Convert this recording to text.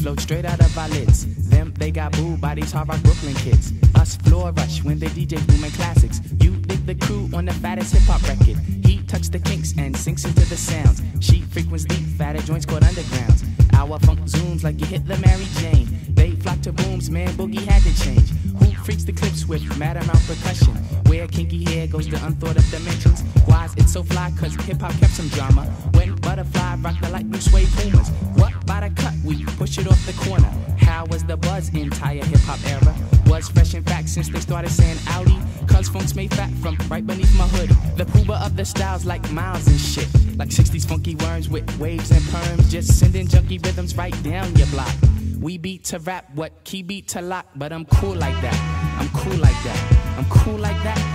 flowed straight out of our lids. Them, they got booed by these hard rock Brooklyn kids. Us floor rush when the DJ booming classics. You dig the crew on the fattest hip hop record. He tucks the kinks and sinks into the sounds. She frequents deep, fatter joints called undergrounds. Our funk zooms like you hit the Mary Jane. They flock to booms, man, Boogie had to change. Who freaks the clips with mad amount percussion? Where kinky hair goes to unthought of dimensions. Why's it so fly? Cause hip hop kept some drama. When Butterfly rocked the light blue suede Pumas. What by the cut? We push it off the corner. How was the buzz entire hip hop era? Was fresh in fact since they started saying Audi. Cause funk's made fat from right beneath my hood. The pooba of the styles like Miles and shit. Like 60s funky worms with waves and perms. Just sending junky rhythms right down your block. We beat to rap, what key beat to lock. But I'm cool like that, I'm cool like that, I'm cool like that.